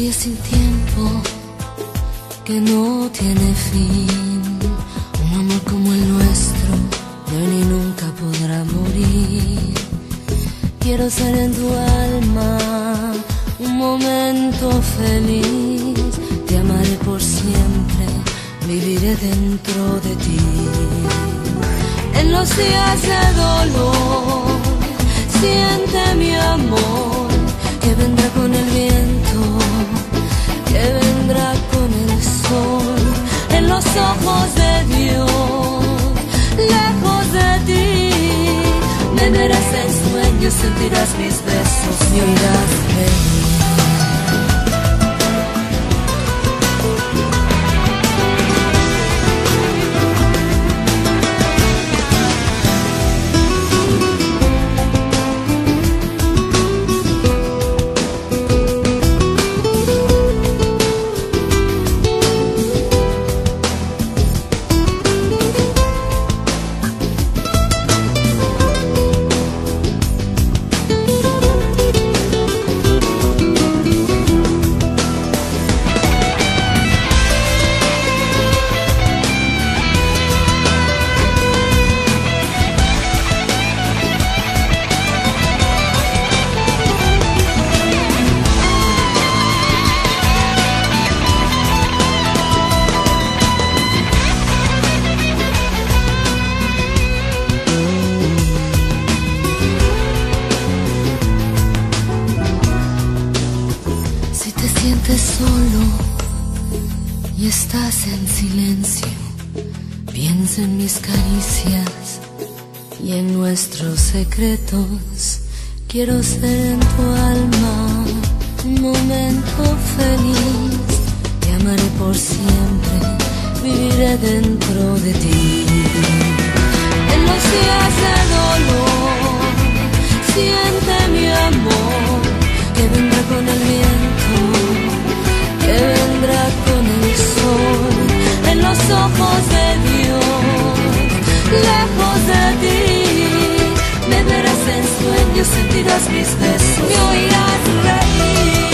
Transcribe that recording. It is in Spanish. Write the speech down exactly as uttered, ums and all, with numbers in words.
historia sin tiempo que no tiene fin. Un amor como el nuestro de hoy ni nunca podrá morir. Quiero ser en tu alma un momento feliz. Te amaré por siempre, viviré dentro de ti. En los días de dolor siente mi amor, que vendrá con el viento, que vendrá con el sol. En los ojos de Dios, lejos de ti, me verás en sueños, sentirás mis besos y oirás reír. Sientes solo y estás en silencio, piensa en mis caricias y en nuestros secretos. Quiero ser en tu alma un momento feliz. Te amaré por siempre, viviré dentro de ti. En los días de dolor siente mi amor, que vendrá con el viento, que vendrá con el sol. En los ojos de Dios, lejos de ti, me verás en sueños, sentirás mis besos, me oirás reír.